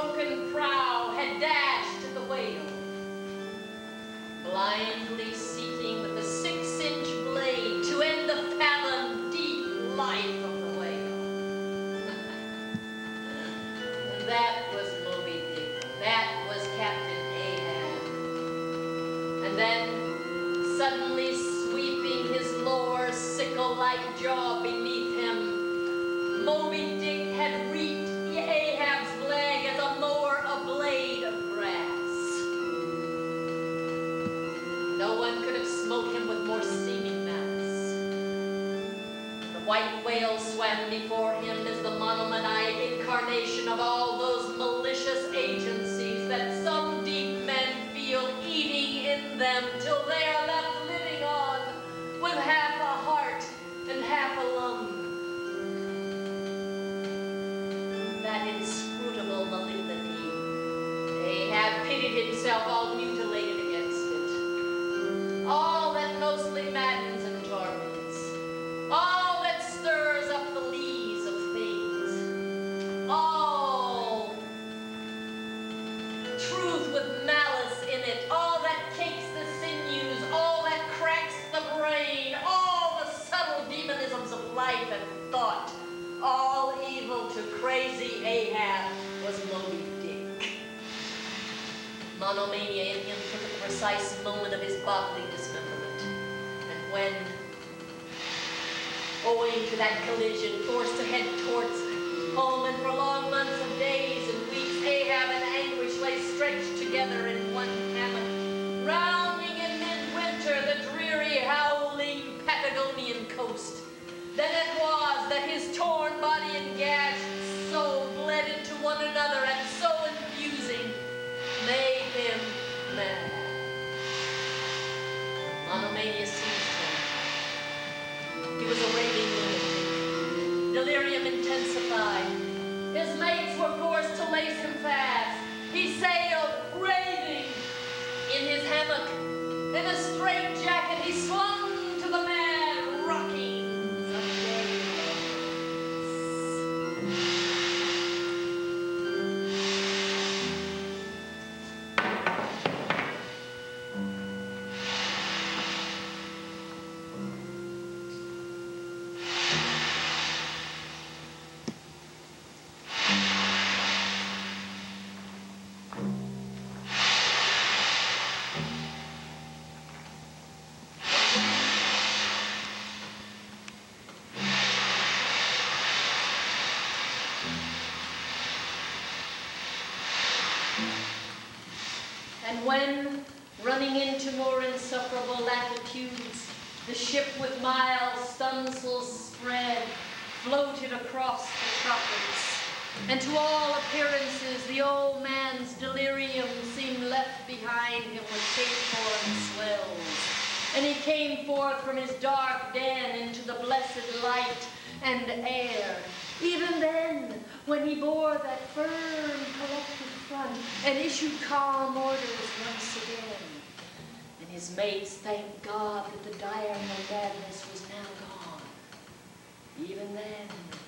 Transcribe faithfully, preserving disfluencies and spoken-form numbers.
broken prow had dashed at the whale, blindly seeking with a six-inch blade to end the fathom-deep life of the whale. And that was Moby Dick. That was Captain Ahab. And then, suddenly sweeping his lower sickle-like jaw beneath him, Moby Dick had reaped Ahab's leg as a mower a blade of grass. No one could have smote him with more seeming malice. The white whale swam before him as the monomaniac incarnation of all those malicious agencies that some deep men feel eating in them till they are left living on with half a heart and half a lung. That inscrutable malignity, Ahab pitied himself all mutilated against it. All that mostly maddens and torments, all that stirs up the lees of things, all truth with malice in it, all that cakes the sinews, all that cracks the brain, all the subtle demonisms of life and thought, all evil to crazy Ahab was Moby Dick. Monomania in him took the precise moment of his bodily dismemberment. And when, owing to that collision, forced to head towards home, and for long months of days and weeks, Ahab and anguish lay stretched together in one hammock, rounding in midwinter the dreary, howling Patagonian coast. Then it was that his torn body and gashed soul bled into one another and so infusing made him mad. Monomania seized him. He was a raving lunatic. Delirium intensified. His mates were forced to lace him fast. He sailed raving in his hammock. In a straitjacket he swung to the mad rocking. When, running into more insufferable latitudes, the ship with miles stunsails spread floated across the tropics, and to all appearances the old man's delirium seemed left behind him with Cape Horn swells, and he came forth from his dark den into the blessed light and air. Even then, when he bore that firm, collected front and issued calm orders once again, and his mates thanked God that the dire madness was now gone. Even then,